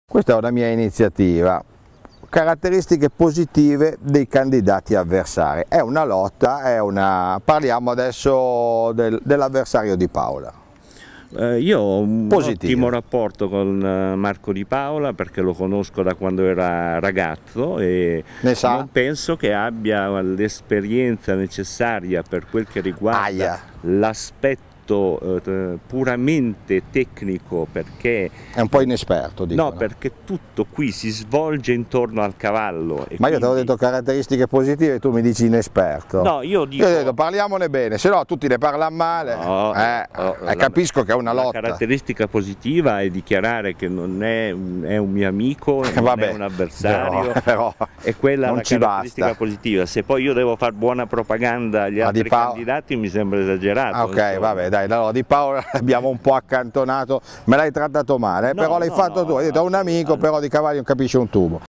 Questa è una mia iniziativa. Caratteristiche positive dei candidati avversari. È una lotta, parliamo adesso dell'avversario di Paola. Io ho un ottimo rapporto con Marco Di Paola perché lo conosco da quando era ragazzo e non penso che abbia l'esperienza necessaria per quel che riguarda l'aspetto puramente tecnico, perché è un po' inesperto, dicono. No, perché tutto qui si svolge intorno al cavallo. Ma io ti ho detto caratteristiche positive e tu mi dici inesperto. No, io dico... Io ho detto parliamone bene, se no tutti ne parlano male. No, capisco che è una lotta. La caratteristica positiva è dichiarare che non è un mio amico, non è un avversario, però è quella non la caratteristica positiva. Se poi io devo fare buona propaganda agli altri candidati mi sembra esagerato. Ok, vabbè, dai, allora Di Paola l'abbiamo un po' accantonato, me l'hai trattato male, però l'hai fatto tu, hai detto a un amico, però di cavalli non capisce un tubo.